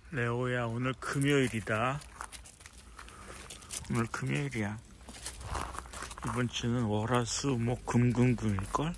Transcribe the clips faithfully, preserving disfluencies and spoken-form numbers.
레오야, 오늘 금요일이다. 오늘 금요일이야. 이번 주는 월화수목 금금금일걸?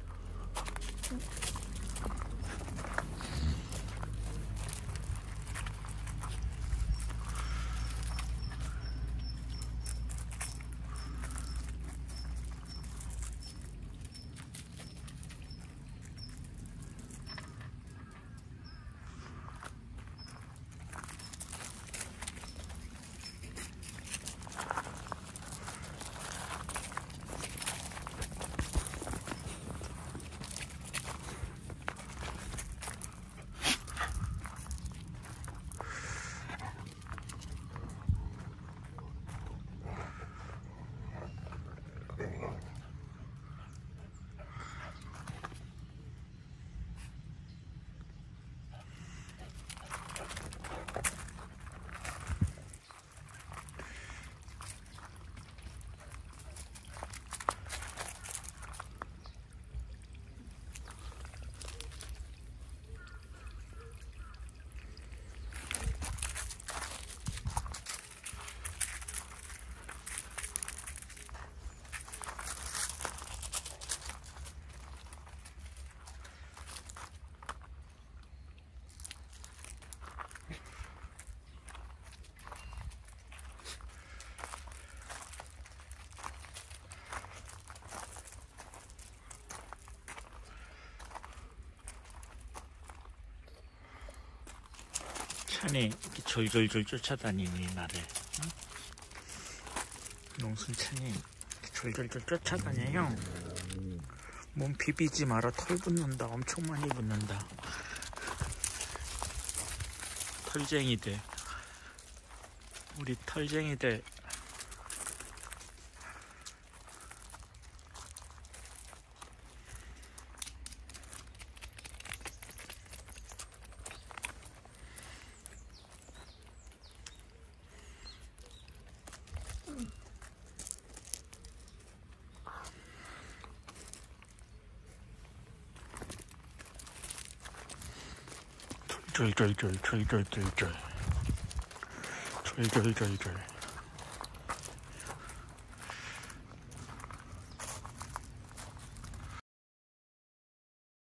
찬이 이렇게 졸졸졸 쫓아다니니 나를. 응? 농순 찬이 이렇게 졸졸졸 쫓아다녀요. 몸 비비지 마라. 털 붙는다. 엄청 많이 붙는다. 털쟁이들, 우리 털쟁이들. 졸졸졸졸졸졸졸 졸졸졸졸